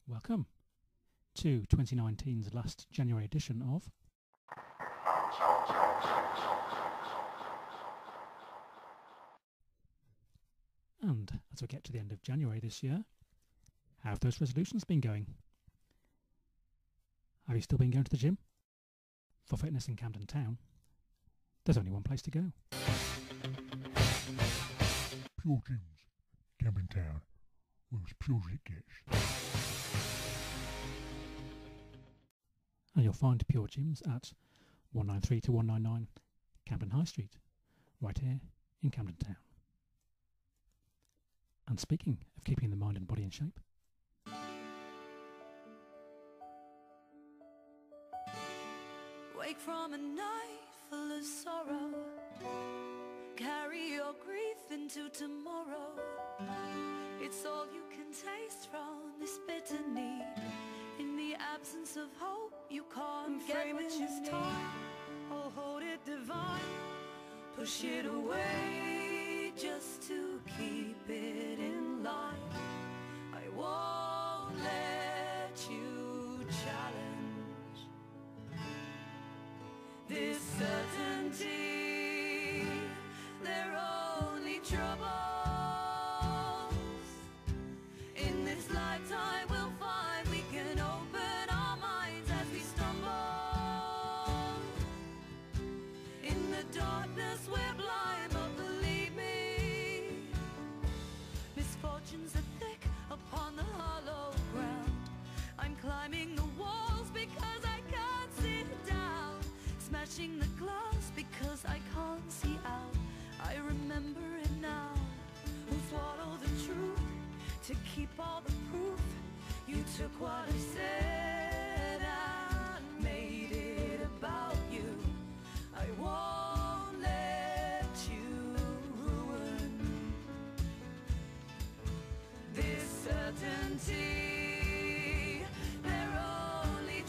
Welcome to 2019's last January edition of And as we get to the end of January this year, how have those resolutions been going? Have you still been going to the gym? For fitness in Camden Town, there's only one place to go. Pure Gyms, Camden Town, where as pure as it gets. And you'll find Pure Gyms at 193 to 199 Camden High Street, right here in Camden Town. And speaking of keeping the mind and body in shape, wake from a night full of sorrow, carry your grief into tomorrow. It's all you can taste from this bitter need. In the absence of hope, you can't get what you need. Oh, hold it divine, push it away just to keep it in line. I won't let you challenge this certainty. They're only troubles. In this lifetime we'll find we can open our minds as we stumble. In the darkness we're blind, but believe me, misfortunes are thick upon the hollow ground. I'm climbing the walls because I can't sit down, smashing the glass because I can't see out. I remember it now, who swallow the truth to keep all the proof. You took what I said and made it about you. I won't let you ruin this certainty. They're only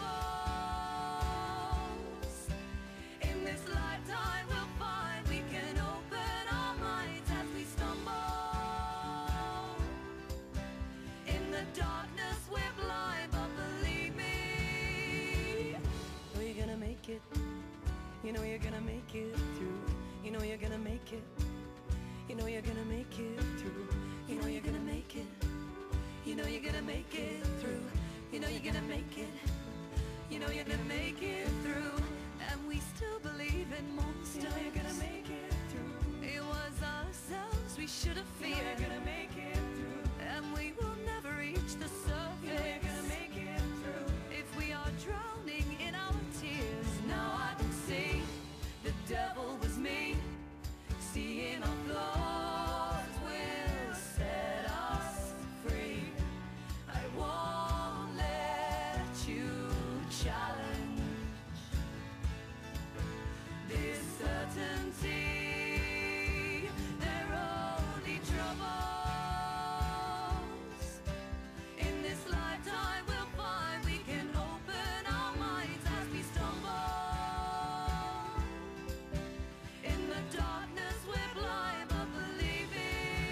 troubles. In this lifetime we'll find we can open our minds as we stumble. In the darkness we're blind, but believe me, know you're gonna make it. You know you're gonna make it through. You know you're gonna make it. You know you're gonna make it through. You know you're gonna make it. You know you're gonna make it through. You know you're gonna make it. You know you're gonna make it through. And we still believe in monsters. You know you're gonna make it through. It was ourselves we should have feared. You know you're gonna make it through. And we will never reach the surface. You know you're gonna make it through. If we are drowning in our tears, now I can see the devil was me. Seeing our flaws will set us free. I won't let you challenge this certainty. They're only troubles. In this lifetime we'll find we can open our minds as we stumble. In the darkness we're blind, but believe me,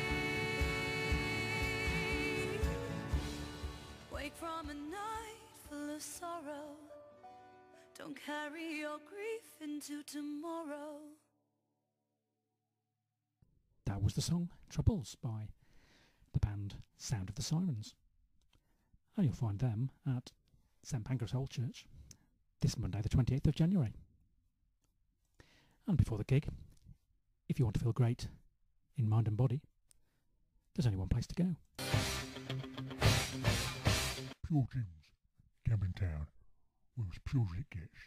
wake from a night full of sorrow. Don't carry your grief into tomorrow. that was the song Troubles by the band Sound of the Sirens. And you'll find them at St Pancras Old Church this Monday the 28th of January. And before the gig, if you want to feel great in mind and body, there's only one place to go. Pure Gyms, Camden Town, where as pure as it gets.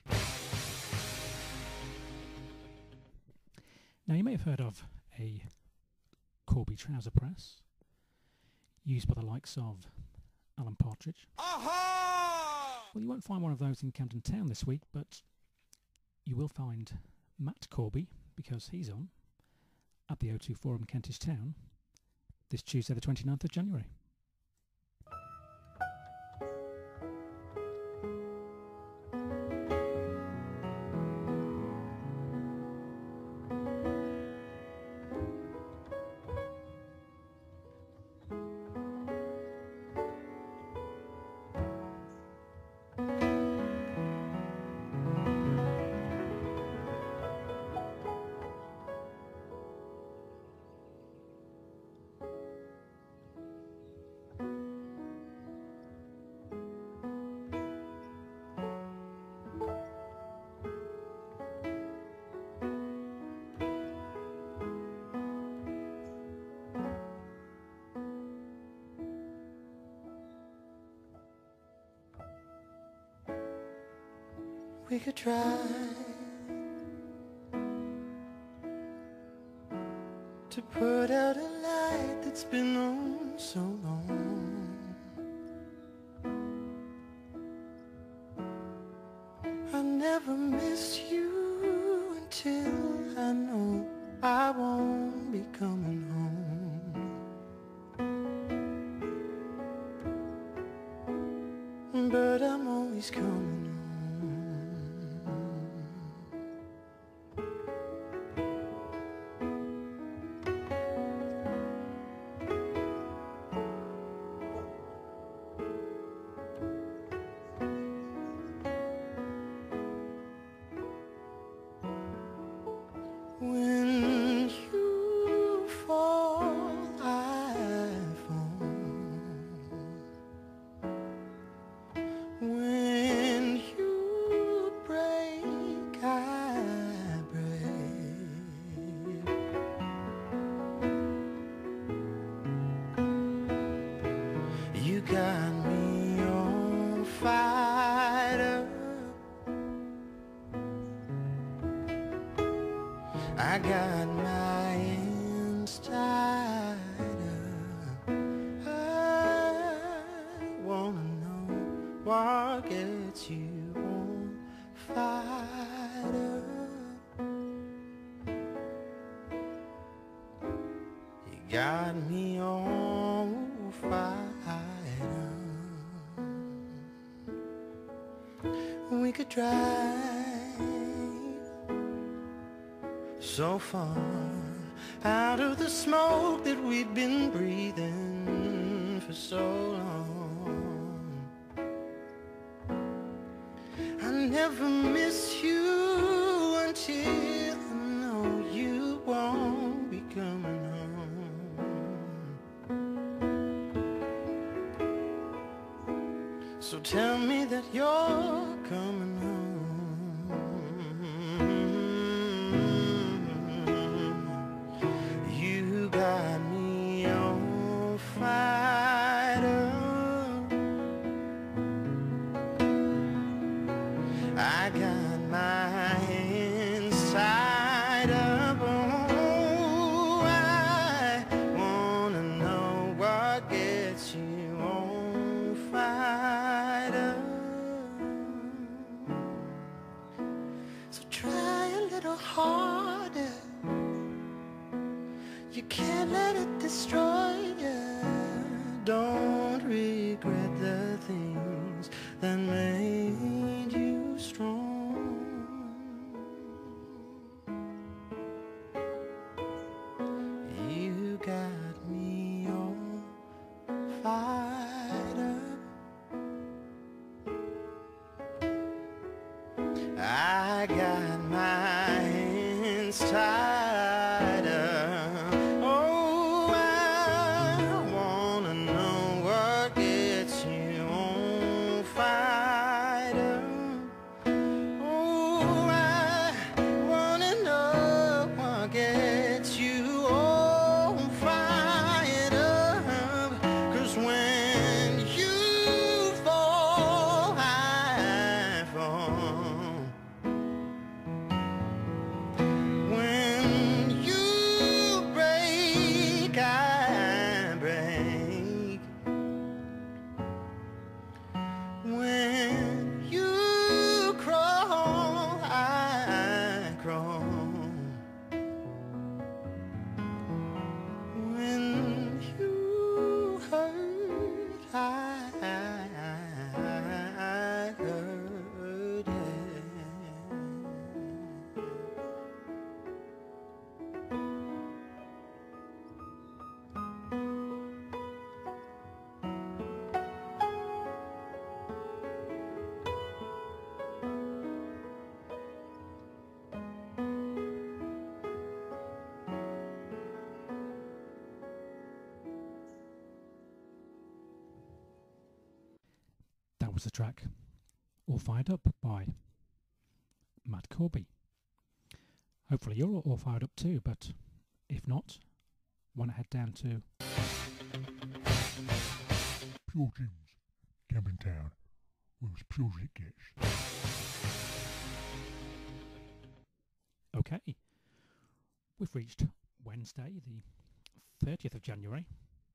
Now you may have heard of a Corby trouser press used by the likes of Alan Partridge. Aha! Well, you won't find one of those in Camden Town this week, but you will find Matt Corby, because he's on at the O2 Forum Kentish Town this Tuesday the 29th of January. We could try to put out a light that's been on so long. I never miss you until I know I won't be coming home, but I'm always coming home. When you fall, I fall. When you break, I break. You got me all fired up. I got my hands tied up. I wanna know what gets you all fired up. You got me all fired up. We could drive so far out of the smoke that we've been breathing for so long. I never miss you until I know you won't be coming home. So tell me that you're coming home. You got me all fired up. I got my hands tied up. Oh, I wanna know what gets you all fired up. So try a little harder. You can't let it destroy you. Don't regret the things that made you strong. You got me all fired up. I got my hands tied up. Oh, I wanna know what gets you all fired up. Oh, I wanna know what gets you all fired up. 'Cause when you fall, I fall. When you break, I break. When you crawl, I crawl. When you hurt, I hurt. That was the track All Fired Up by Matt Corby. Hopefully you're all fired up too, but if not, why not head down to Pure Jim's Camping Town, where as pure as it gets. Okay, we've reached Wednesday, the 30th of January.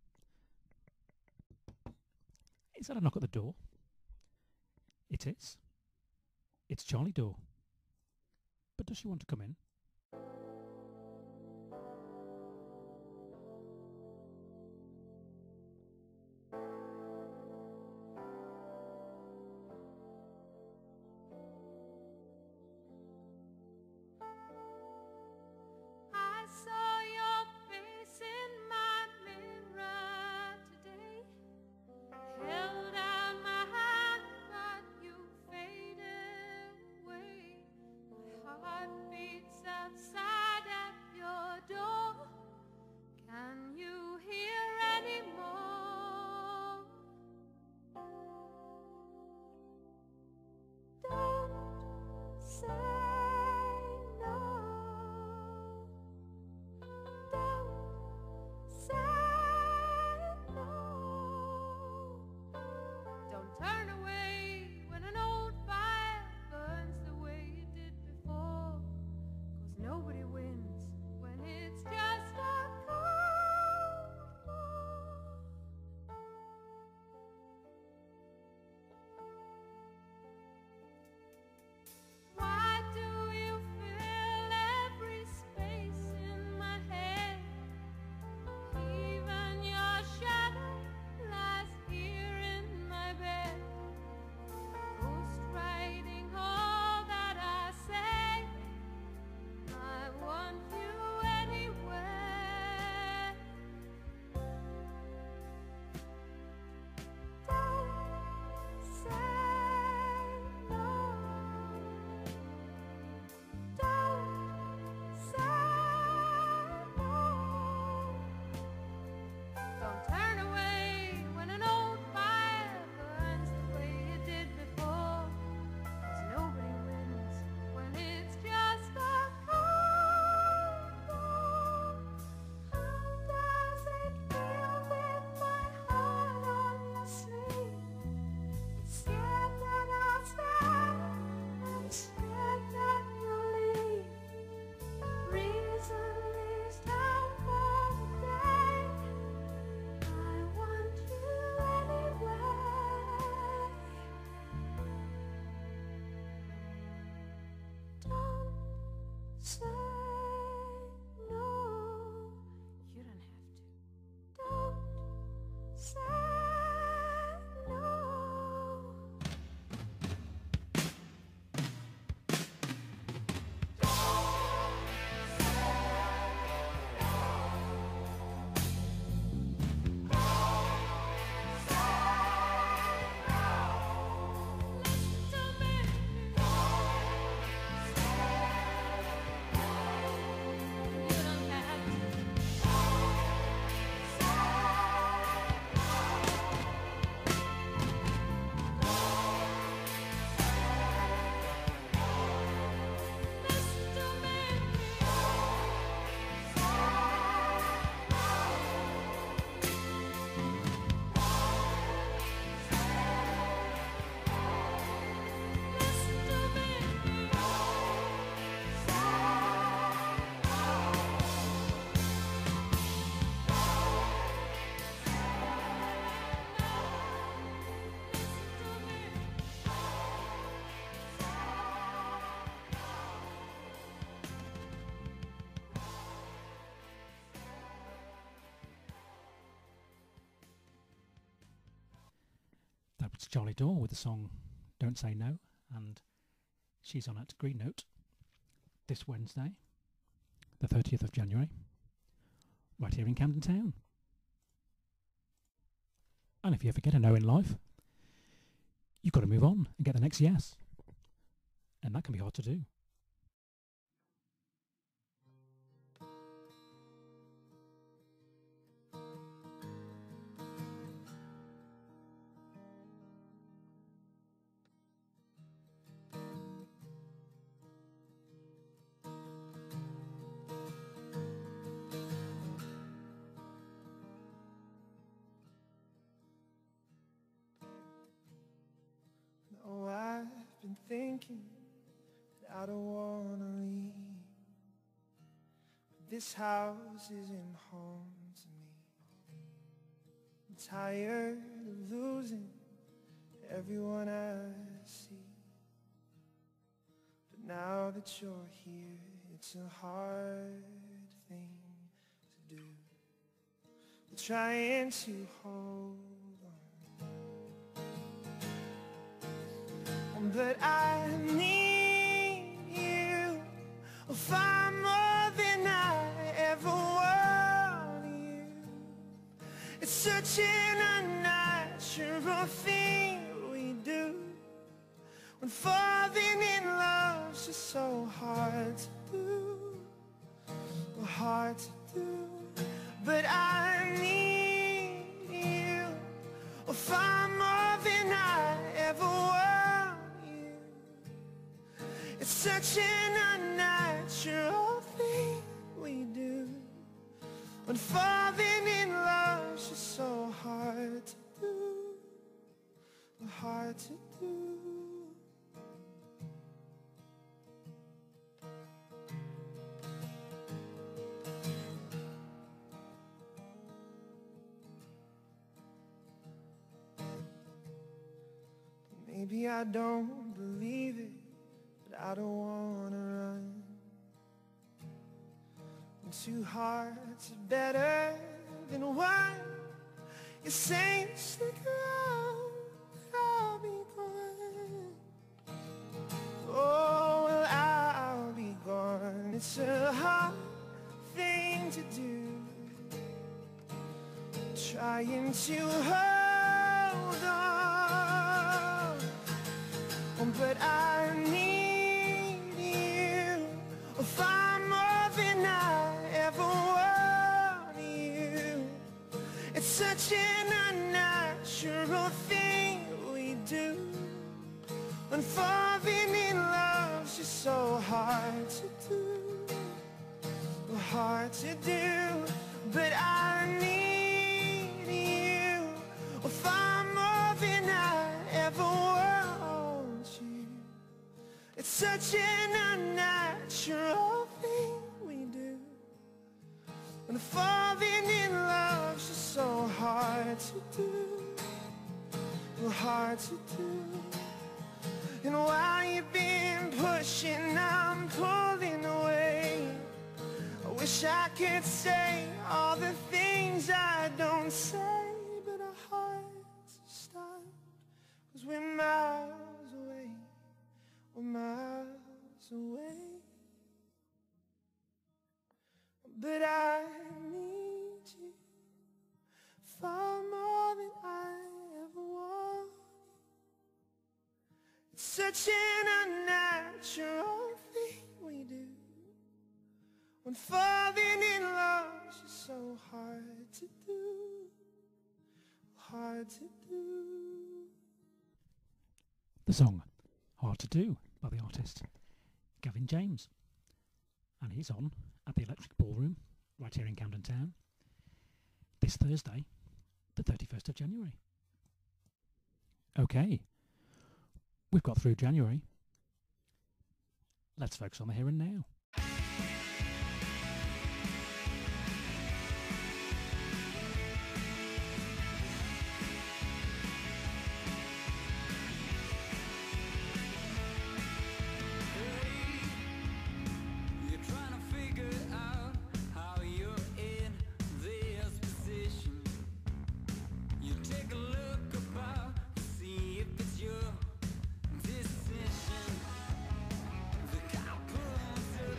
Is that a knock at the door? It is. It's Charlie Dore. But does she want to come in? I saw your face in my mirror today. Held out my hand, but you faded away. My heart beats outside at your door. Can you hear anymore? Don't say no. Don't say no. Don't turn away when an old fire burns the way it did before. 'Cause nobody wins when it's just a cold war. Why do you fill every space in my head? Even your shadow lies here in my bed. Ghostwriting all that I say. I want you anywhere. Don't say no. Don't say no. Don't turn away when an old fire burns the way it did before. 'Cause nobody wins when it's just a cold war. How does it feel with my heart on your sleeve? Scared that I'll stay, I'm scared that you'll leave. Reason leaves town for the day. I want you anyway. Don't say no. You don't have to. Don't say no. That was Charlie Dore with the song Don't Say No, and she's on at Green Note this Wednesday, the 30th of January, right here in Camden Town. And if you ever get a no in life, you've got to move on and get the next yes. And that can be hard to do. No, I've been thinking that I don't wanna leave. this house isn't home to me. I'm tired of losing everyone I see. But now that you're here, it's a hard thing to do. I'm trying to hold on, but I need you far more than I ever wanted you. It's such an unnatural thing we do when falling in love's just so hard to do, hard to do. But I need you far more than I ever want you. It's such an unnatural thing we do when falling in love's just so hard to do, hard to do. Maybe I don't believe it, but I don't wanna run. And two hearts are better than one. You're saying stick around, I'll be gone. Oh, well, I'll be gone. It's a hard thing to do, trying to hold on. But I need you far more than I ever want you. It's such an unnatural thing we do when falling in love's just so hard to do, hard to do. But I need you far more than I ever want. It's such an unnatural thing we do when falling in love's just so hard to do, hard to do. And while you've been pushing, I'm pulling away. I wish I could say all the things I don't say, but our hearts are stopped 'cause we're miles away. We're miles away. But I need you far more than I ever want. It's such an unnatural thing we do when falling in love's just so hard to do, hard to do. The song Hard to Do by the artist Gavin James, and he's on at the Electric Ballroom right here in Camden Town this Thursday, the 31st of January. Okay, we've got through January. Let's focus on the here and now. Decision, the couple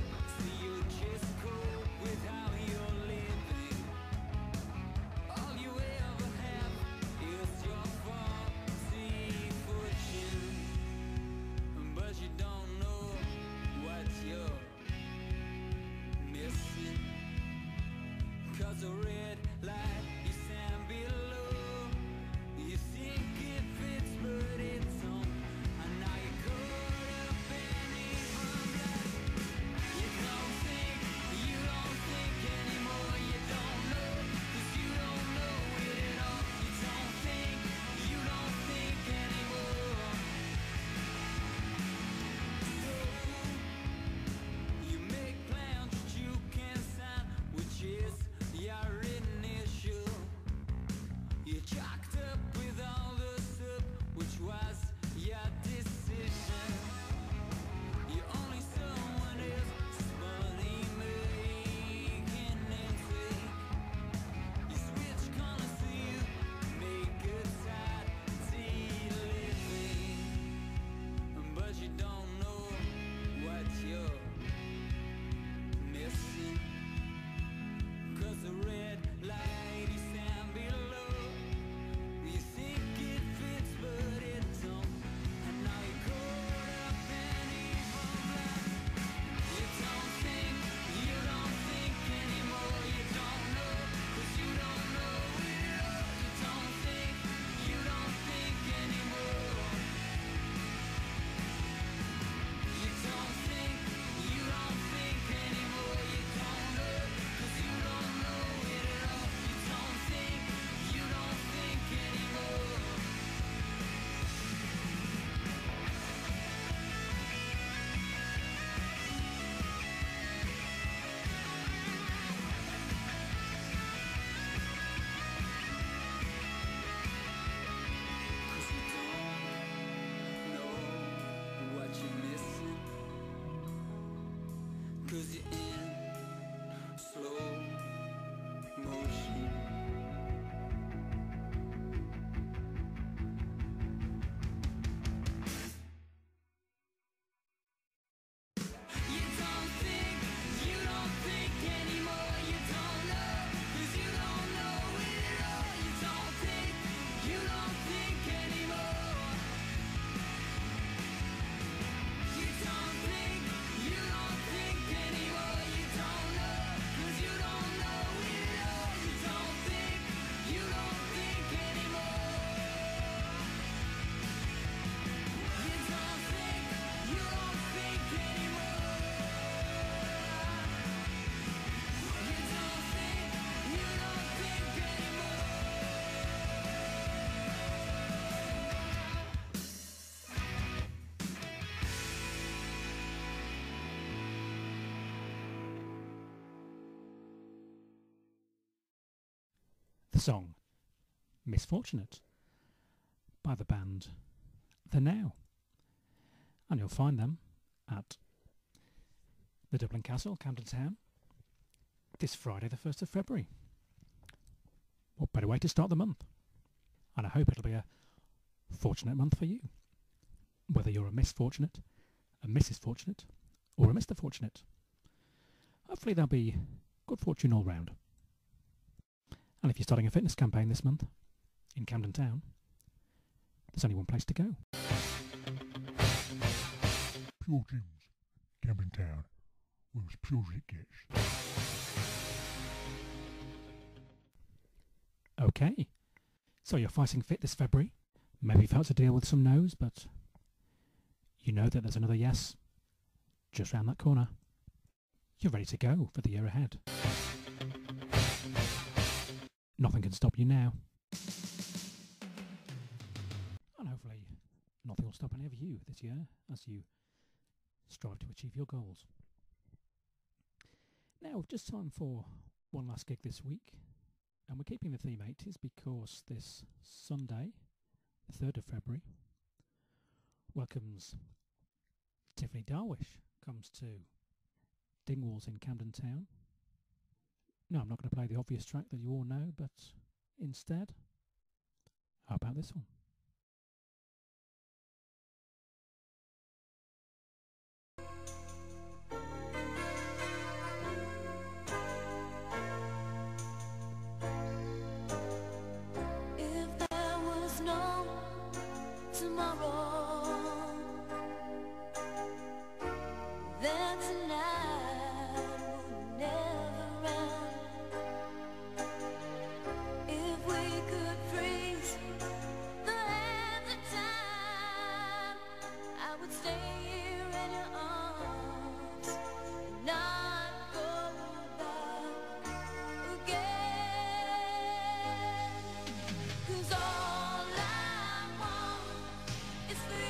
song Misfortunate by the band The Now. And you'll find them at the Dublin Castle, Camden Town, this Friday the 1st of February. What better way to start the month? And I hope it'll be a fortunate month for you. Whether you're a misfortunate, a Mrs. Fortunate, or a Mr. Fortunate. Hopefully there'll be good fortune all round. And if you're starting a fitness campaign this month in Camden Town, there's only one place to go. Pure Gyms, Camden Town, where as pure as it gets. Okay, so you're fighting fit this February. Maybe you've had to deal with some no's, but you know that there's another yes just round that corner. You're ready to go for the year ahead. Nothing can stop you now. And hopefully nothing will stop any of you this year as you strive to achieve your goals. Now, just time for one last gig this week. And we're keeping the theme 80s because this Sunday, the 3rd of February, welcomes Tiffany Darwish, comes to Dingwalls in Camden Town. No, I'm not going to play the obvious track that you all know, but instead, how about this one? If there was no tomorrow, then tonight would never end. If we could freeze the hands of time, I would stay here in your arms and not go back again. 'Cause all I want is for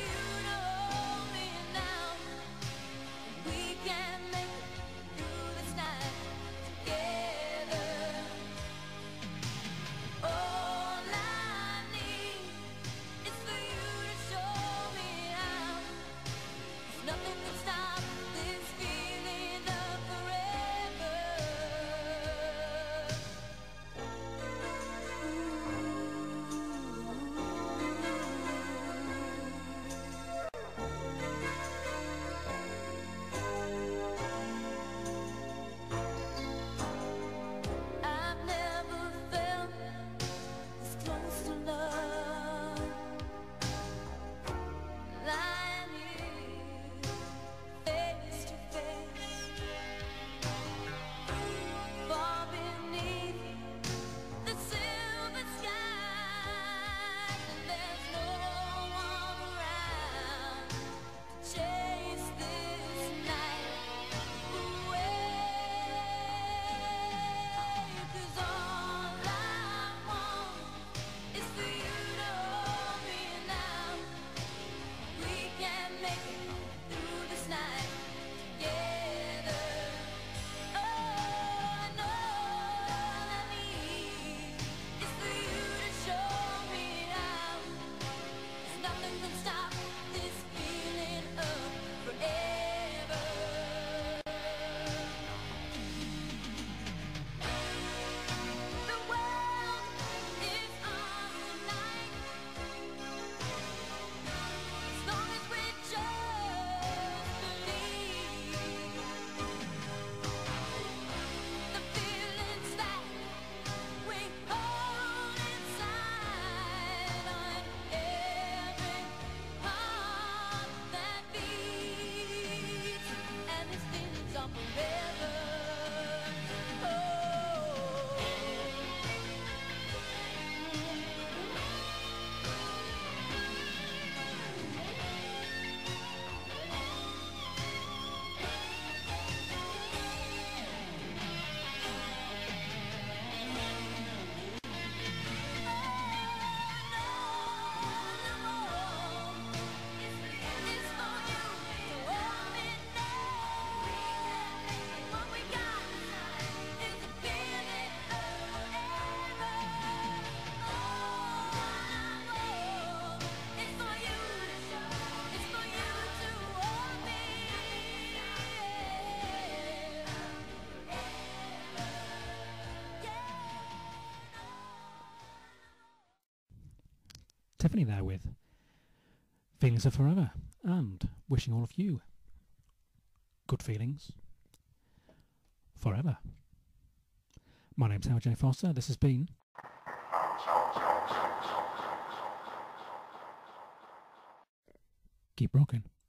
Tiffany there with Feelings of Forever, and wishing all of you good feelings forever. My name's Howard J. Foster. This has been Keep Rocking.